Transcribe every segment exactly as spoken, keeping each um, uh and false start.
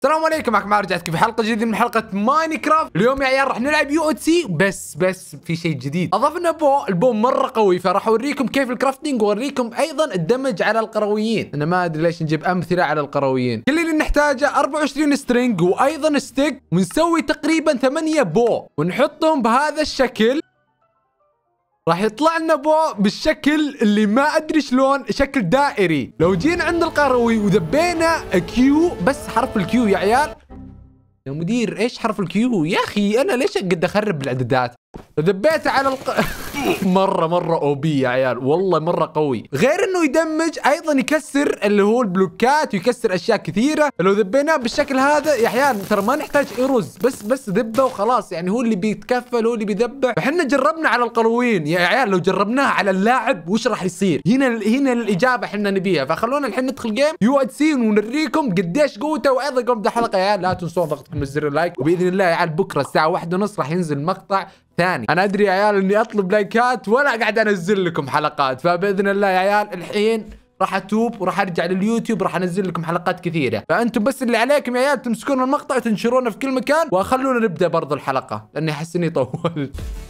السلام عليكم، معكم عمار، رجعت في حلقه جديده من حلقه ماينكرافت. اليوم يا عيال راح نلعب يو ات سي، بس بس في شيء جديد اضفنا بو. البو مره قوي، فراح اوريكم كيف الكرافتنج واوريكم ايضا الدمج على القرويين. انا ما ادري ليش نجيب امثله على القرويين. كل اللي نحتاجه أربعة وعشرين سترينج وايضا ستيك، ونسوي تقريبا ثمانية بو ونحطهم بهذا الشكل. راح يطلع لنا بو بالشكل اللي ما ادري شلون، شكل دائري. لو جينا عند القروي وذبينا كيو، بس حرف الكيو يا عيال. يا مدير ايش حرف الكيو يا اخي؟ انا ليش قد اخرب بالاعدادات؟ ذبيته على الق... مره مره او بي يا عيال، والله مره قوي. غير انه يدمج ايضا يكسر اللي هو البلوكات ويكسر اشياء كثيره. لو ذبيناه بالشكل هذا يا عيال ترى ما نحتاج ايروز، بس بس ذبه وخلاص. يعني هو اللي بيتكفل، هو اللي بيذبح. فاحنا جربنا على القرويين يا عيال، لو جربناها على اللاعب وش راح يصير؟ هنا هنا الاجابه احنا نبيها. فخلونا الحين ندخل جيم يو ات سي ونوريكم قديش قوته. وايضا قبل الحلقه يا عيال لا تنسون ضغطكم زر اللايك، وباذن الله يا عيال بكره الساعه واحدة ونص راح ينزل مقطع ثاني. انا ادري يا عيال اني اطلب لايكات ولا قاعد انزل لكم حلقات، فباذن الله يا عيال الحين راح اتوب وراح ارجع لليوتيوب، راح انزل لكم حلقات كثيره. فانتم بس اللي عليكم يا عيال تمسكون المقطع وتنشرونه في كل مكان، وخلونا نبدا برضو الحلقه لاني احس اني طولت.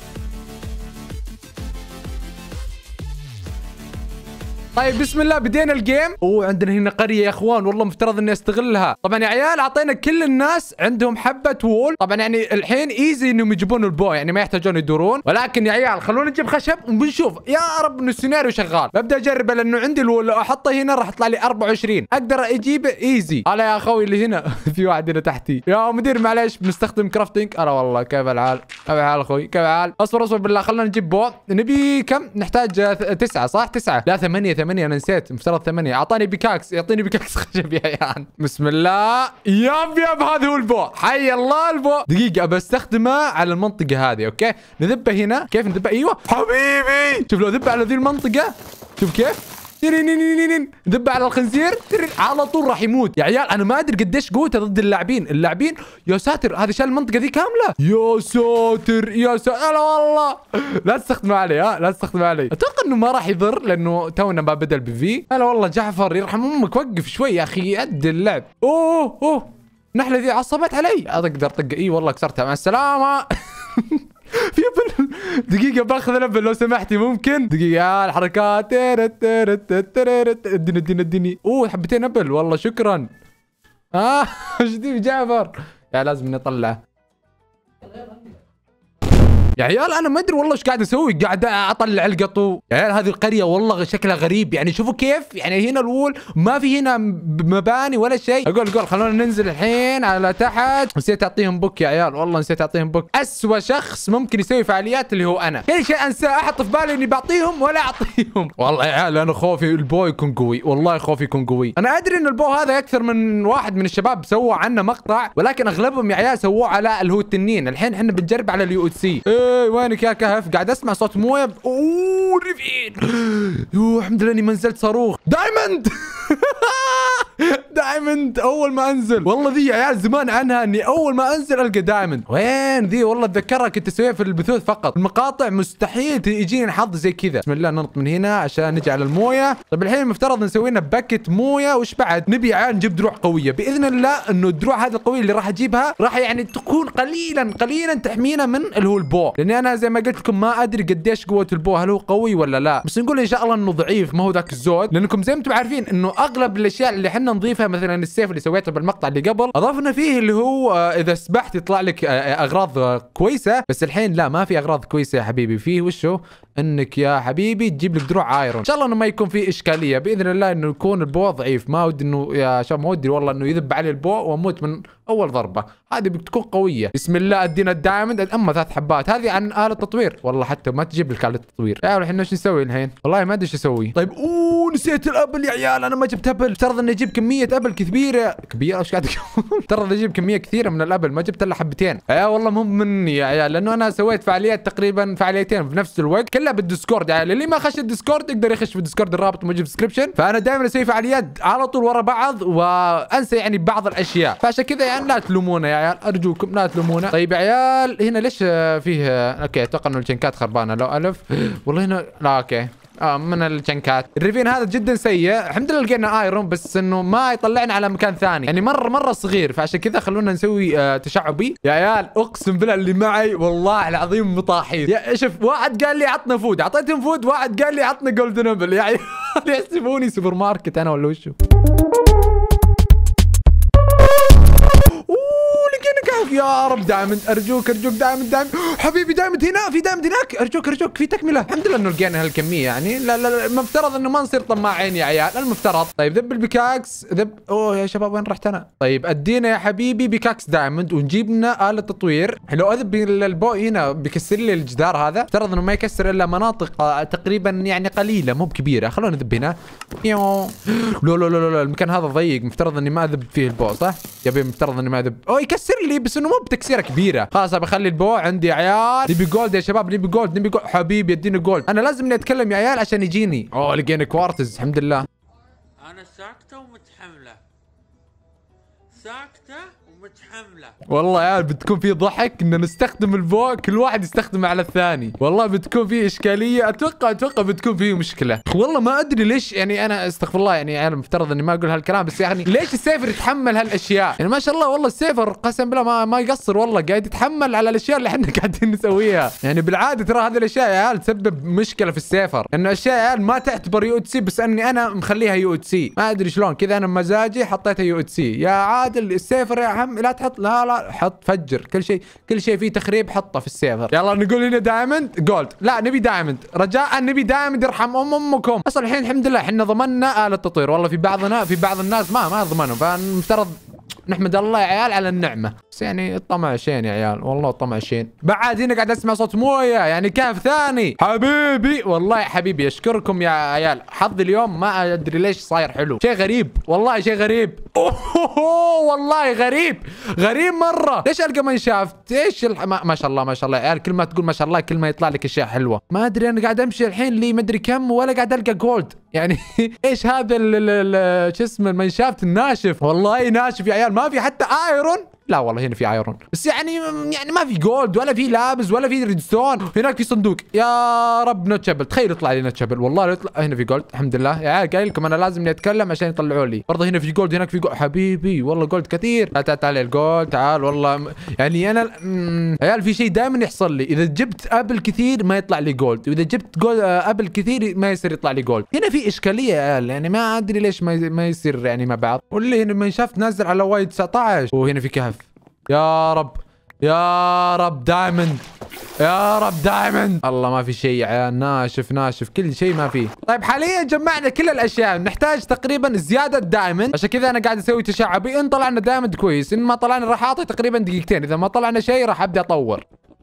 طيب بسم الله بدينا الجيم. اوه عندنا هنا قريه يا اخوان، والله مفترض اني استغلها. طبعا يا عيال اعطينا كل الناس عندهم حبه وول. طبعا يعني الحين ايزي انهم يجيبون البو، يعني ما يحتاجون يدورون. ولكن يا عيال خلونا نجيب خشب وبنشوف. يا رب انه السيناريو شغال. ببدا اجربه لانه عندي الوول، لو احطه هنا راح يطلع لي أربعة وعشرين، اقدر اجيبه ايزي. هلا يا اخوي اللي هنا في واحد هنا تحتي. يا مدير معليش بنستخدم كرافتنج. انا والله كيف الحال؟ كيف الحال اخوي؟ كيف الحال؟ اصبر اصبر بالله، خلينا نجيب بو. نبي كم؟ نحتاج تسعه صح؟ تسعه لا ثمانيه ثمانيه، انا نسيت مفترض ثمانية. اعطاني بيكاكس، يعطيني بيكاكس خشب يا عيال. بسم الله. ياب ياب هذا هو البو، حي الله البو. دقيقة ابى استخدمه على المنطقة هذه. اوكي نذبه هنا. كيف نذبه؟ ايوه حبيبي، شوف لو ذبه على ذي المنطقة شوف كيف. ذبه على الخنزير على طول راح يموت. يا عيال انا ما ادري قديش قوته ضد اللاعبين. اللاعبين يا ساتر، هذا شال المنطقه ذي كامله. يا ساتر يا ساتر، لا والله لا تستخدموا علي، ها لا تستخدموا علي. اتوقع انه ما راح يضر لانه تونا ما بدا البي في. لا والله جعفر يرحم امك، وقف شوي يا اخي ادي اللعب. اوه اوه النحله ذي عصبت علي. اقدر طق. اي والله كسرتها، مع السلامه. في ابل. دقيقة باخذ الابل لو سمحتي ممكن؟ دقيقة الحركات. اديني اديني اديني. اوه حبتين ابل والله شكرا. اه ايش ذي جعفر؟ يا لازم نطلعه. يا عيال انا ما ادري والله ايش قاعد اسوي، قاعد اطلع القطو. يا عيال هذه القريه والله شكلها غريب، يعني شوفوا كيف. يعني هنا الوول ما في هنا مباني ولا شيء. اقول اقول خلونا ننزل الحين على تحت. نسيت اعطيهم بوك يا عيال، والله نسيت اعطيهم بوك. اسوأ شخص ممكن يسوي فعاليات اللي هو انا، كل شيء انسى، احط في بالي اني بعطيهم ولا اعطيهم. والله يا عيال انا خوفي البو يكون قوي، والله خوفي يكون قوي. انا ادري ان البو هذا اكثر من واحد من الشباب سوى عنه مقطع، ولكن اغلبهم يا عيال سووه على اللي هو التنين. الحين احنا بنجرب على اليو ات سي. ايه وينك يا كهف؟ قاعد اسمع صوت مويه. اوه ريفين. يوه الحمد لله اني ما نزلت صاروخ. دايموند. دايموند اول ما انزل. والله ذي يا عيال زمان عنها اني اول ما انزل القى دايموند. وين ذي؟ والله اتذكرها كنت اسويها في البثوث فقط، المقاطع مستحيل يجيني حظ زي كذا. بسم الله ننط من هنا عشان نجي على المويه. طيب الحين المفترض نسوي لنا باكت مويه. وش بعد نبي يا عيال؟ نجيب دروع قويه باذن الله. انه الدروع هذه القويه اللي راح اجيبها راح يعني تكون قليلا قليلا تحمينا من اللي هو البو، لاني انا زي ما قلت لكم ما ادري قديش قوه البو، هل هو قوي ولا لا. بس نقول ان شاء الله انه ضعيف، ما هو ذاك الزود. لانكم زي ما انتم عارفين انه اغلب الاشياء اللي احنا نضيفها، مثلا السيف اللي سويته بالمقطع اللي قبل اضفنا فيه اللي هو اذا سبحت يطلع لك اغراض كويسه. بس الحين لا، ما في اغراض كويسه يا حبيبي. فيه وشو؟ انك يا حبيبي تجيب لك دروع ايرون. ان شاء الله انه ما يكون في اشكاليه باذن الله، انه يكون البو ضعيف. ما ودي انه يا شباب ما ودي والله انه يذب علي البو واموت من اول ضربه. هذه بتكون قويه. بسم الله ادينا الدايموند. اما ثلاث حبات هذه عن آلة تطوير، والله حتى ما تجيب لك آلة تطوير. يا الحين ايش نسوي الحين؟ والله ما ادري ايش اسوي. طيب اوه نسيت الابل يا عيال. انا ما جبت ابل. افترض اني اجيب كميه ابل كبيره كبيره. ايش قاعد افترض اجيب كميه كثيره من الابل، ما جبت الا حبتين. يا والله مو مني يا عيال، لانه انا سويت فعاليات تقريبا فعاليتين في نفس الوقت كلها بالديسكورد. يعني اللي ما خش الديسكورد يقدر يخش في الديسكورد، الرابط موجود في الديسكربشن. فانا دائما اسوي فعاليات على طول ورا بعض وانسى يعني بعض الاشياء. فعشان كذا يعني لا تلومونا يا عيال، ارجوكم لا تلومونا. طيب يا عيال هنا ليش فيه؟ اوكي اتوقع انه الجنكات خربانه. لو الف والله هنا لا اوكي آه من الجنكات. الريفين هذا جدا سيء. الحمد لله لقينا ايرون بس انه ما يطلعنا على مكان ثاني يعني مره مره صغير فعشان كذا خلونا نسوي آه تشعبي. يا عيال اقسم بالله اللي معي والله العظيم مطاحين. يا شوف واحد قال لي عطنا فود اعطيتهم فود واحد قال لي عطنا جولدن ابل يا عيال يحسبوني سوبر ماركت انا ولا وشو. يا رب دايموند ارجوك ارجوك دايموند دايموند حبيبي دايموند هنا في دايموند هناك ارجوك ارجوك في تكمله. الحمد لله انه لقينا هالكميه يعني لا لا المفترض انه ما نصير طماعين يا عيال المفترض. طيب ذب البيكاكس ذب. اوه يا شباب وين رحت انا؟ طيب ادينا يا حبيبي بيكاكس دايموند ونجيب لنا آلة تطوير. لو اذب البو هنا بيكسر لي الجدار هذا افترض انه ما يكسر الا مناطق تقريبا يعني قليله مو بكبيره. خلونا نذب هنا. يو لا لا لا لا المكان هذا ضيق مفترض اني ما اذب فيه البو صح؟ يبي مفترض اني ما اذب. اوه يكسر لي بس انه مو بتكسيره كبيره. خلاص بخلي البو عندي يا عيال. نبي جولد يا شباب نبي جولد نبي جولد حبيبي اديني جولد. انا لازم اني اتكلم يا عيال عشان يجيني. اوه لقينا كوارتز الحمد لله. انا ساكته ومتحمله ساكته ومتحمله. والله يا عيال بتكون في ضحك ان نستخدم البو كل واحد يستخدمه على الثاني. والله بتكون في اشكاليه اتوقع اتوقع بتكون في مشكله. والله ما ادري ليش يعني انا استغفر الله يعني عيال المفترض اني ما اقول هالكلام بس يعني ليش السيفر يتحمل هالاشياء؟ يعني ما شاء الله والله السيفر قسم بالله ما ما يقصر والله قاعد يتحمل على الاشياء اللي احنا قاعدين نسويها. يعني بالعاده ترى هذه الاشياء يا عيال تسبب مشكله في السيفر انه اشياء يا عيال ما تعتبر يو سي بس اني انا مخليها يو سي ما ادري شلون كذا انا بمزاجي حطيتها يو سي. يا عادل السيفر يا عم لا تحط لا لا حط فجر كل شيء كل شيء فيه تخريب حطه في السيفر. يلا نقول هنا دايموند جولد لا نبي دايموند رجاء نبي دايموند يرحم ام امكم. اصلا الحين الحمد لله احنا ضمننا آلة تطوير. والله في بعضنا في بعض الناس ما ما ضمنوا فالمفترض نحمد الله يا عيال على النعمه. بس يعني الطمع شين يا عيال والله الطمع شين. بعد هنا قاعد اسمع صوت مويه يعني كهف ثاني حبيبي. والله يا حبيبي اشكركم يا عيال. حظي اليوم ما ادري ليش صاير حلو شيء غريب والله شيء غريب. اوه والله غريب غريب مره. ليش القى ما شافت ايش الح... ما... ما شاء الله ما شاء الله يا عيال كل ما تقول ما شاء الله كل ما يطلع لك اشياء حلوه. ما ادري انا قاعد امشي الحين لي ما ادري كم ولا قاعد القى جولد يعني ايش هذا شو اسمه المنشافت الناشف. والله ناشف يا عيال ما في حتى ايرون. لا والله هنا في ايرون بس يعني يعني ما في جولد ولا في لابس ولا في ريدستون. هناك في صندوق يا رب نوتشبل. تخيل يطلع لي نوتشبل والله يطلع. هنا في جولد الحمد لله يا عيال قايل لكم انا لازم اني اتكلم عشان يطلعوا لي. برضه هنا في جولد هناك في جولد حبيبي والله جولد كثير. تعال تعال الجولد تعال والله يعني انا عيال في شيء دائما يحصل لي اذا جبت ابل كثير ما يطلع لي جولد واذا جبت جولد ابل كثير ما يصير يطلع لي جولد. هنا في اشكاليه يا عيال يعني ما ادري ليش ما ما يصير يعني مع بعض. واللي هنا ما شفت نازل على وايد تسعة عشر. وهنا في كهف يا رب يا رب دايموند يا رب دايموند. الله ما في شيء يا عيال ناشف ناشف كل شيء ما فيه. طيب حاليا جمعنا كل الاشياء نحتاج تقريبا زياده دايموند عشان كذا انا قاعد اسوي تشعبي. ان طلعنا دايموند كويس ان ما طلعنا راح اعطي تقريبا دقيقتين اذا ما طلعنا شيء راح ابدا اطور.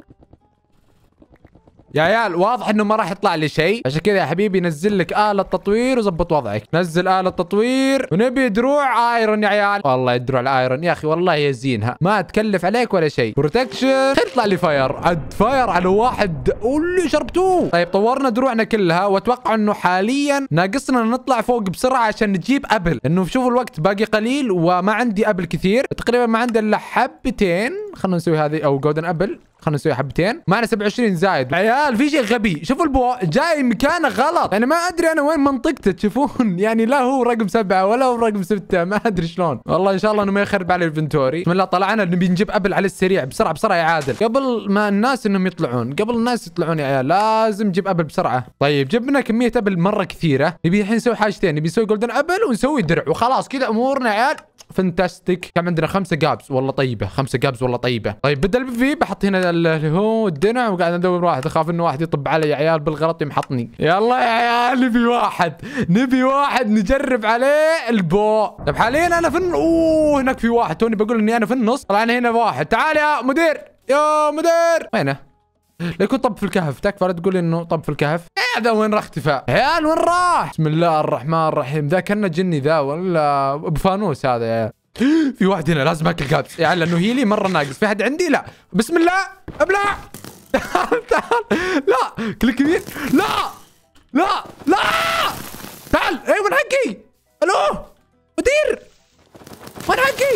يا عيال واضح انه ما راح يطلع لي شيء عشان كذا يا حبيبي نزل لك آلة تطوير وظبط وضعك. نزل آلة تطوير ونبي دروع ايرون يا عيال. والله الدروع الايرون يا اخي والله يزينها ما تكلف عليك ولا شيء. بروتكشن يطلع لي فاير عد فاير على واحد اللي شربتوه. طيب طورنا دروعنا كلها واتوقع انه حاليا ناقصنا نطلع فوق بسرعه عشان نجيب ابل لانه شوفوا الوقت باقي قليل وما عندي ابل كثير تقريبا ما عندي الا حبتين. خلونا نسوي هذه او جولدن ابل خلينا نسوي حبتين معنا سبعة وعشرين زايد. عيال في شيء غبي شوفوا البو جاي مكانه غلط يعني ما ادري انا وين منطقته تشوفون يعني لا هو رقم سبعة ولا هو رقم ستة ما ادري شلون. والله ان شاء الله انه ما يخرب على الانفنتوري. بسم الله طلعنا نبي نجيب ابل على السريع بسرعه بسرعه يا عادل قبل ما الناس انهم يطلعون قبل الناس يطلعون يا عيال لازم نجيب ابل بسرعه. طيب جبنا كميه ابل مره كثيره. نبي الحين نسوي حاجتين نبي نسوي جولدن ابل ونسوي درع وخلاص كذا امورنا يا عيال فانتاستيك. كم عندنا خمسة جابس والله طيبه خمسة جابس والله طيبه. طيب بدل في بحط هنا اللي هو الدرع وقاعد ادور واحد اخاف انه واحد يطب علي يا عيال بالغلط يمحطني. يلا يا عيال نبي واحد نبي واحد نجرب عليه البو. طيب حاليا انا في الن... اوه هناك في واحد توني بقول اني انا في النص طلعنا هنا واحد. تعال يا مدير يا مدير وينه؟ ليكون طب في الكهف تكفى لا تقول انه طب في الكهف. هذا وين راح اختفاء؟ عيال وين راح؟ بسم الله الرحمن الرحيم ذا كانه جني ذا ولا ابو فانوس هذا يا عيال. في واحد هنا لازم اكل كابس يا عيال لانه هيلي مره ناقص. في حد عندي؟ لا بسم الله ابلع تعال تعال لا كليك يمين لا لا لا تعال. اي وين حقي؟ الو مدير وين حقي؟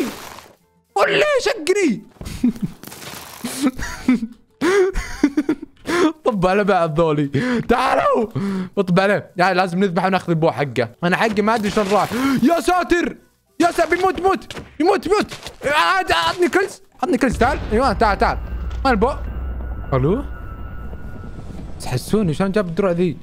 ولا شقني طب طب على بعض ذولي. تعالوا اطب عليه. يعني لازم نذبح وناخذ البو حقه. انا حقي ما ادري شلون راح. يا ساتر يا ساتر بيموت بيموت بيموت بيموت. عطني كلز عطني كلز. تعال ايوه تعال تعال. وين البو؟ الو تحسوني شلون جاب الدروع ذي؟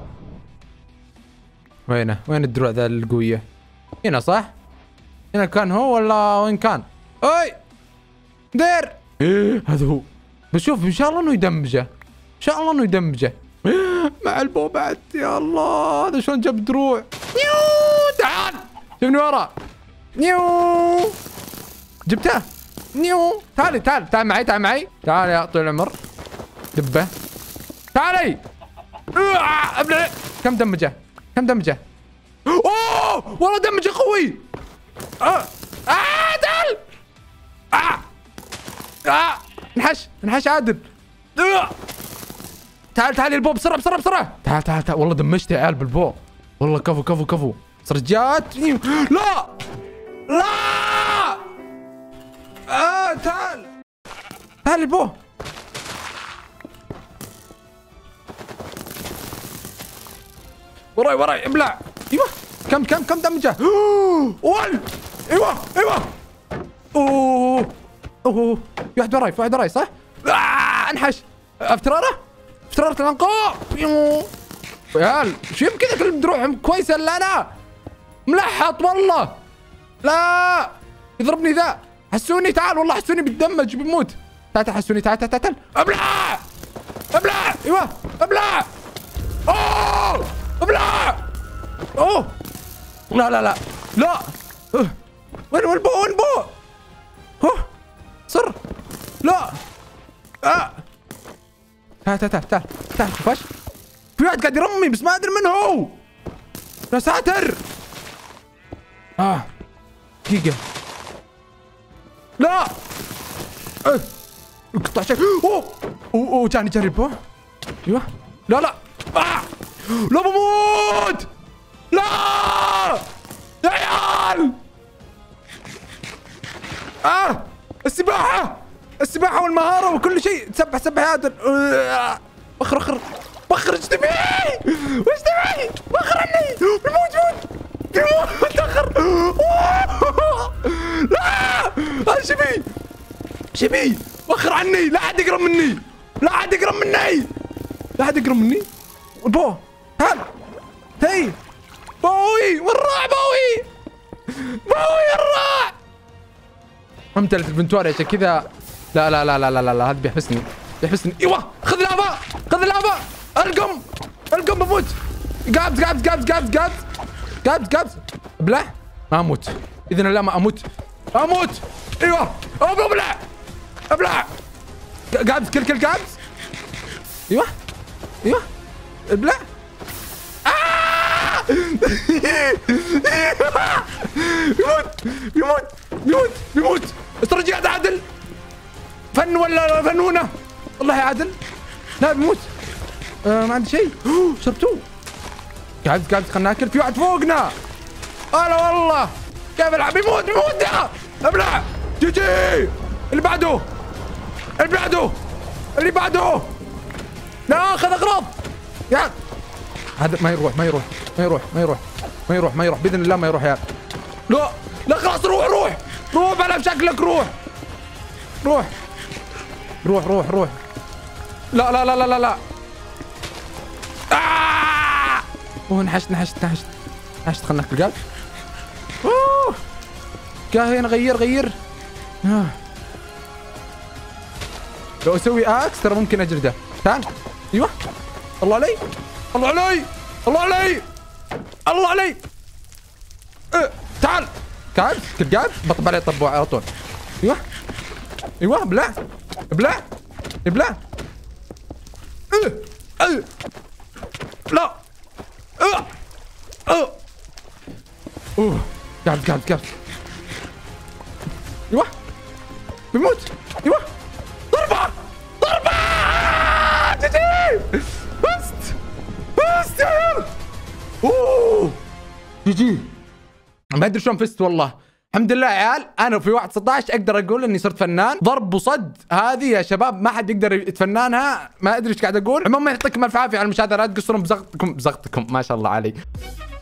وينه؟ وين الدروع ذا القوية؟ هنا صح؟ هنا كان هو ولا وين كان؟ اي دير ايه هذا هو. بشوف ان شاء الله انه يدمجه. ان شاء الله انه يدمجه. مع البو بعد. يا الله هذا شلون جاب دروع. نيو تعال شوفني ورا. نيو جبته. نيو تعالي تعال تعال معي تعال معي. تعال يا طويل العمر. دبه. تعالي. ابلع. كم دمجه؟ كم دمجه؟ اوه والله دمجه قوي. اه اه تعال. اه اه انحش انحش عادل. آه. تعال تعال البو بسرعه بسرعه بسرعه. تعال تعال تعال والله دمجت يا عيال بالبو. والله كفو كفو كفو. سرجات. لا لا آه تعال تعال البو. وراي وراي ابلع. ايوه كم كم كم دمجه؟ ون ايوه ايوه. اوه اوه في واحد وراي في واحد وراي صح؟ آه انحش. افتراره افتراره الانقاء. يا عيال شو كذا كل دروعهم كويسه الا انا ملحط والله. لا يضربني ذا. حسوني تعال والله حسوني بتدمج بيموت. تعال تعال حسوني تعال تعال تعال. ابلع ابلع ايوه ابلع. اوه ابلع. اوه لا لا لا لا. أه. وين وين البو وين البو؟ اوه صر لا. آه. تعال تعال تعال تعال خفاش. في واحد قاعد يرمي بس ما ادري من هو. يا ساتر. اه دقيقة. لا اه قطع شيء. اوه اوه اوه جاني جاني البو. ايوه لا لا آه. لا بموت. لا يا عيال. اه السباحة السباحة والمهارة وكل شيء. تسبح سبح يا عادل. بخر بخر بخر ايش تبي؟ ايش تبي؟ بخر عني. بيموت بيموت بيموت بخر. لا ايش بي؟ ايش بي؟ بخر عني. لا احد يقرب مني. لا احد يقرب مني. لا احد يقرب مني. بو تعال هي بوي والراع. بوي بوي الراع امتلت البنتوار عشان كذا. لا لا لا لا لا لا هذا بيحبسني بيحبسني. ايوه خذ لافا خذ لافا. القم القم بموت. قابز قابز قابز قابز قابز قابز قابز. ابلع ما اموت. اذا لا ما اموت اموت. ايوه ابلع ابلع. قابز كل كل قابز. ايوه ايوه ابلع. بيموت بيموت بيموت بيموت. استرجع عادل. فن ولا فنونه؟ والله يا عادل لا بيموت. آه ما عندي شيء. شربتوه. قاعد قاعد خلنا ناكل. في واحد فوقنا. هلا والله كيف العب. بيموت بيموت ده. ابلع. جي جي. اللي بعده اللي بعده اللي بعده. لا اخذ اغراض يا هذا. ما يروح ما يروح ما يروح ما يروح ما يروح ما يروح باذن الله ما يروح يا. لا لا خلاص روح روح روح بلا بشكلك. روح روح روح روح روح. لا لا لا لا لا لا. آه! اوه نحشت نحشت نحشت نحشت. خلنا ناكل قال. اوه كاهن غير غير. آه. لو اسوي اكس ترى ممكن اجلده. تعال ايوه الله علي الله علي الله علي الله علي. أه. تعال تعال كل قاعد بطب عليه طبوع على طول. ايوه ايوه ابلع ابلع ابلع. أه. أه. لا أه. أه. اوه قاعد قاعد قاعد. ايوه بيموت. ايوه ضربه ضربه. جي جي بست بست يا عيال. اوه جي جي. ما ادري شلون فزت والله. الحمد لله يا عيال، انا في واحد ستة عشر اقدر اقول اني صرت فنان. ضرب وصد هذه يا شباب ما حد يقدر يتفنانها، ما ادري ايش قاعد اقول. عموما يعطيكم الف عافيه على المشاهده، لا تقصرون بزغطكم بزغطكم ما شاء الله علي.